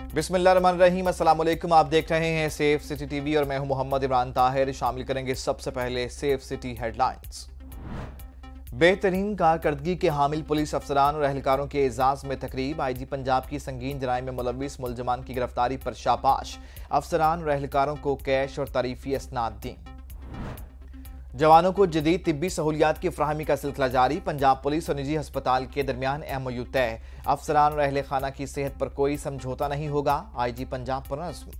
बिस्मिल्लाहिर्रहमानिर्रहीम, अस्सलाम वालेकुम। आप देख रहे हैं सेफ सिटी टीवी और मैं हूं मोहम्मद इमरान ताहिर। शामिल करेंगे सबसे पहले सेफ सिटी हेडलाइंस। बेहतरीन कारकर्दगी के हामिल पुलिस अफसरान और एहलकारों के एजाज में तकरीब। आईजी पंजाब की संगीन जराइम में मुलव्विस मुलजमान की गिरफ्तारी पर शाबाश। अफसरान और एहलकारों को कैश और तारीफी असनाद दी। जवानों को जदीद तिब्बी सहूलियात की फराहमी का सिलसिला जारी। पंजाब पुलिस और निजी अस्पताल के दरमियान MOU तय। अफसरान और अहले खाना की सेहत पर कोई समझौता नहीं होगा। IG पंजाब पर नज़्म।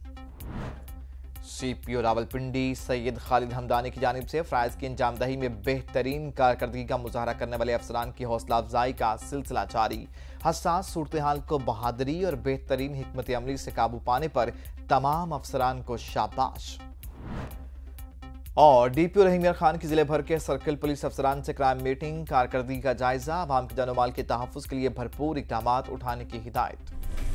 CPO रावलपिंडी सैयद खालिद हमदानी की जानिब से फ़राइज़ की अंजामदही में बेहतरीन कारकर्दगी का मुजाहरा करने वाले अफसरान की हौसला अफजाई का सिलसिला जारी। हसास सूरत हाल को बहादुरी और बेहतरीन हिकमत अमली से काबू पाने पर तमाम अफसरान को शाबाश। और DPO रहीम यार खान की जिले भर के सर्कल पुलिस अफसरान से क्राइम मीटिंग। कारकर्दगी का जायजा। आवाम की जानो माल के तहफ़्फ़ुज़ के लिए भरपूर इक़दामात उठाने की हिदायत।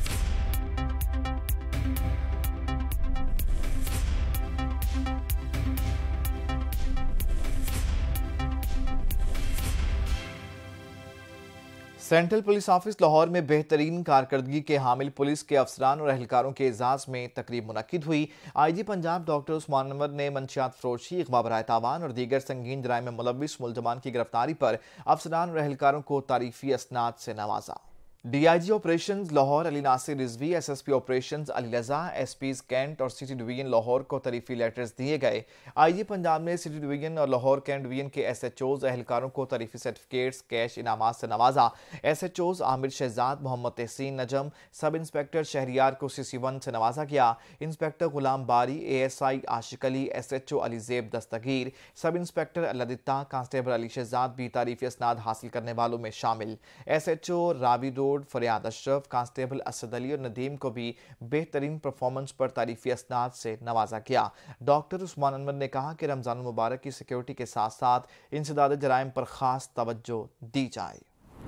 सेंट्रल पुलिस ऑफिस लाहौर में बेहतरीन कारकर्दगी के हामिल पुलिस के अफसरान और एहलकारों के एजाज में तकरीब मुनक्किद हुई। IG पंजाब डॉक्टर उस्मान अनवर ने मंशियात फरोशी, इग़वा बराए तावान और दीगर संगीन जराइम में मुलव्विस मुलजमान की गिरफ्तारी पर अफसरान और एहलकारों को तारीफी असनाद से नवाजा। DIG operations Lahore Ali Nasir Rizvi, SSP operations Ali Raza, SPs cantt और सिटी डिवीजन लाहौर को तारीफी लेटर्स दिए गए। IG पंजाब ने सिटी डिवीजन और लाहौर कैंट डिवीजन के SHOs एहलकारों को तारीफी सर्टिफिकेट्स, कैश इनामात से नवाजा। SHOs आमिर शहजाद, मोहम्मद तहसीन नजम, सब इंस्पेक्टर शहरियार को CC1 से नवाजा गया। इंस्पेक्टर गुलाम बारी, ASI आशिक Ali, SHO Ali Zeb Dastgir, sub inspector Alladitta, constable Ali Shahzad भी तारीफी असनाद हासिल करने वालों में शामिल। SHO रावी रोड फरियाद अशरफ, कांस्टेबल असद अली और नदीम को भी बेहतरीन परफॉर्मेंस पर तारीफी असनाद से नवाजा गया। डॉक्टर उस्मान अनवर ने कहा कि रमजान मुबारक की सिक्योरिटी के साथ साथ इंसदाद जराइम पर खास तवज्जो दी जाए।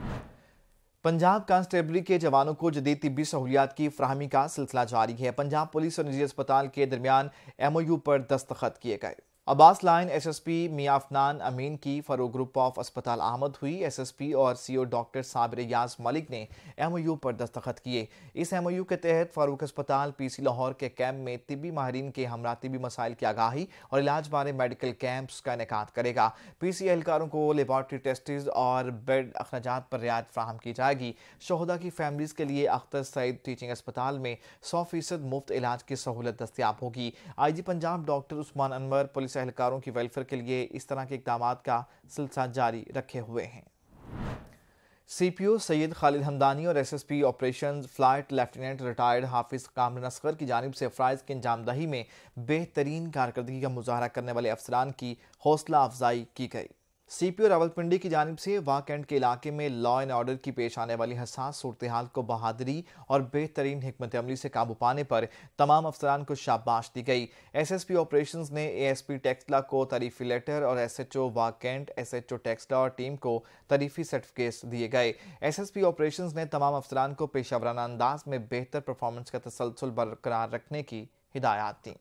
पंजाब कांस्टेबलरी के जवानों को जदीद तिब्बी सहूलियात की फराहमी का सिलसिला जारी है। पंजाब पुलिस और निजी अस्पताल के दरमियान MOU पर दस्तखत किए गए। अब्बास लाइन SSP मियां अफनान अमीन की फरूक ग्रुप ऑफ अस्पताल आमद हुई। SSP और CO डॉक्टर साबिर याज मलिक ने MOU पर दस्तखत किए। इस MOU के तहत फारूक अस्पताल PC लाहौर के कैंप में तिब्बी माहिरीन के हमरा तिब्बी मसाइल की आगाही और इलाज बारे मेडिकल कैंप्स का इनेकाद करेगा। PC एहलकारों को लेबॉर्ट्री टेस्टिस और बेड अखराजात पर रियायत फ्राहम की जाएगी। शोहदा की फैमिलीज के लिए अख्तर सईद टीचिंग अस्पताल में 100% मुफ्त इलाज की सहूलत दस्तियाब होगी। IG Punjab doctor Usman Anwar police एहलकारों की वेलफेयर के लिए इस तरह के इक़दामात का सिलसिला जारी रखे हुए हैं। CPO सैयद खालिद हमदानी और SSP operations flight lieutenant retired Hafiz Kamran Asghar की जानिब से फ़राइज़ की अंजामदही में बेहतरीन कारकर्दगी का मुजाहरा करने वाले अफसरान की हौसला अफजाई की गई। CPO रावलपिंडी की जानिब से वाह कैंट के इलाके में लॉ एंड ऑर्डर की पेश आने वाली हसास सूरत हाल को बहादुरी और बेहतरीन हिकमत अमली से काबू पाने पर तमाम अफसरान को शाबाश दी गई। SSP ऑपरेशंस ने ASP टेक्सला को तारीफी लेटर और SHO Wah cantt, SHO Taxila और टीम को तारीफी सर्टिफिकेट्स दिए गए। SSP ऑपरेशंस ने तमाम अफसरान को पेशावराना अंदाज में बेहतर परफॉर्मेंस का तसलसल बरकरार रखने की हिदायत दी।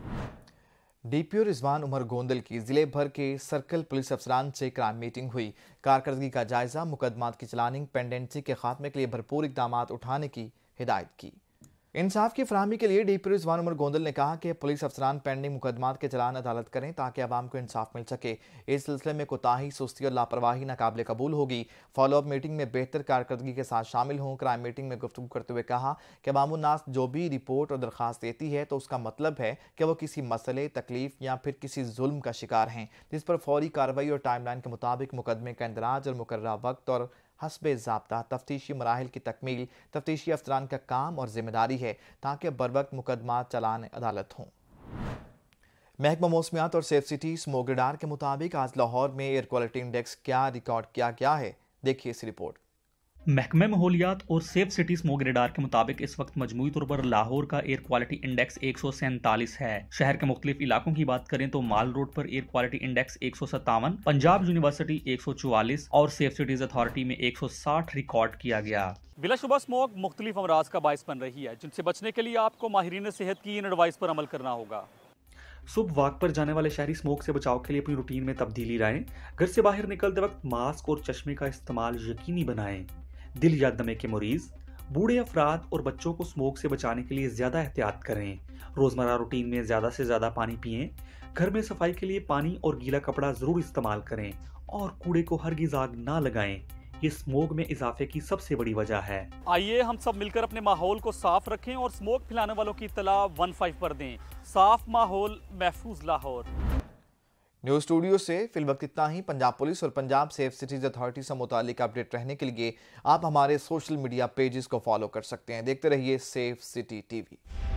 DPO रिजवान उमर गोंदल की जिले भर के सर्कल पुलिस अफसरान से क्राइम मीटिंग हुई। कारकर्दगी का जायजा, मुकदमात की चलानिंग, पेंडेंसी के खात्मे के लिए भरपूर इक़दामात उठाने की हिदायत की। इंसाफ की फराहमी के लिए DPO रिजवान उमर गोंदल ने कहा कि पुलिस अफसरान पेंडिंग मुकदमात के चलान अदालत करें ताकि आवाम को इंसाफ मिल सके। इस सिलसिले में कोताही, सुस्ती और लापरवाही नाकाबिले कबूल होगी। फॉलोअप मीटिंग में बेहतर कारकर्दगी के साथ शामिल हों। क्राइम मीटिंग में गुफ्तगू करते हुए कहा कि अवामुन्नास जो भी रिपोर्ट और दरख्वास्त देती है तो उसका मतलब है कि वो किसी मसले, तकलीफ या फिर किसी जुल्म का शिकार हैं, जिस पर फौरी कार्रवाई और टाइमलाइन के मुताबिक मुकदमे का इंदराज और मुकर्ररा वक्त और हस्बे ज़ाब्ता तफ्तीशी मराहिल की तकमील तफ्तीशी अफसरान का काम और जिम्मेदारी है ताकि बरवक्त मुकदमात चलान अदालत हों। महकमा मौसमियात और सेफ सिटी स्मोक रडार के मुताबिक आज लाहौर में एयर क्वालिटी इंडेक्स क्या रिकॉर्ड किया गया है, देखिए इस रिपोर्ट। महकमे माहौलियात और सेफ सिटी स्मोक रडार के मुताबिक इस वक्त मजमूई तौर पर लाहौर का एयर क्वालिटी इंडेक्स 147 है। शहर के मुख्तलिफ इलाकों की बात करें तो माल रोड पर air quality index 157, Punjab university 144 और सेफ सिटीज अथॉरिटी में 160 रिकॉर्ड किया गया। बिलाशुबा स्मोक मुख्तलिफ अमराज का बायस बन रही है, जिनसे बचने के लिए आपको माहिरीन सेहत की इन एडवाइस पर अमल करना होगा। सुबह वॉक पर जाने वाले शहरी स्मोक से बचाव के लिए अपनी रूटीन में तब्दीली लाएं। घर से बाहर निकलते वक्त मास्क और चश्मे का इस्तेमाल यकीनी बनाएं। दिल या दमे के मरीज, बूढ़े अफराद और बच्चों को स्मोक से बचाने के लिए ज़्यादा एहतियात करें। रोज़मर्रा रूटीन में ज़्यादा से ज़्यादा पानी पिएं। घर में सफाई के लिए पानी और गीला कपड़ा ज़रूर इस्तेमाल करें और कूड़े को हरगिज़ आग ना लगाएं। ये स्मोक में इजाफे की सबसे बड़ी वजह है। आइए हम सब मिलकर अपने माहौल को साफ रखें और स्मोक फैलाने वालों की इत्तला 15 पर दें। साफ माहौल, महफूज लाहौर। न्यूज़ स्टूडियो से फिल वक्त इतना ही। पंजाब पुलिस और पंजाब सेफ सिटीज अथॉरिटी से मुतालिक अपडेट रहने के लिए आप हमारे सोशल मीडिया पेजेस को फॉलो कर सकते हैं। देखते रहिए सेफ सिटी टीवी।